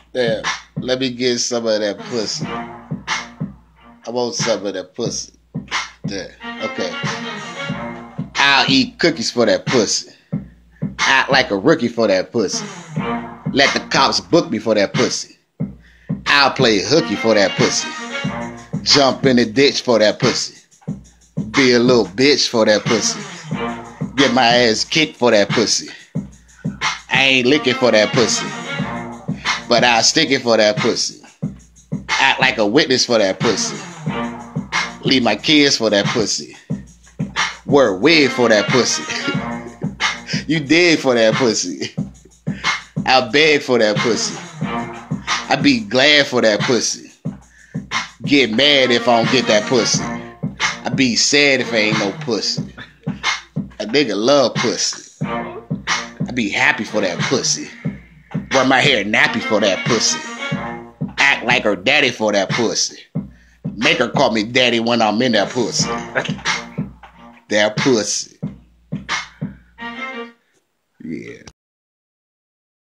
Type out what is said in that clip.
Damn, let me get some of that pussy. I want some of that pussy. There. Okay. I'll eat cookies for that pussy. Act like a rookie for that pussy. Let the cops book me for that pussy. I'll play hooky for that pussy. Jump in the ditch for that pussy. Be a little bitch for that pussy. Get my ass kicked for that pussy. I ain't licking for that pussy, but I'll stick it for that pussy. Act like a witness for that pussy. Leave my kids for that pussy. Wear a wig for that pussy. You dead for that pussy. I'll beg for that pussy. I be glad for that pussy. Get mad if I don't get that pussy. I be sad if I ain't no pussy. A nigga love pussy. I be happy for that pussy. Wear my hair nappy for that pussy. Act like her daddy for that pussy. Make her call me daddy when I'm in that pussy. That pussy. Yeah.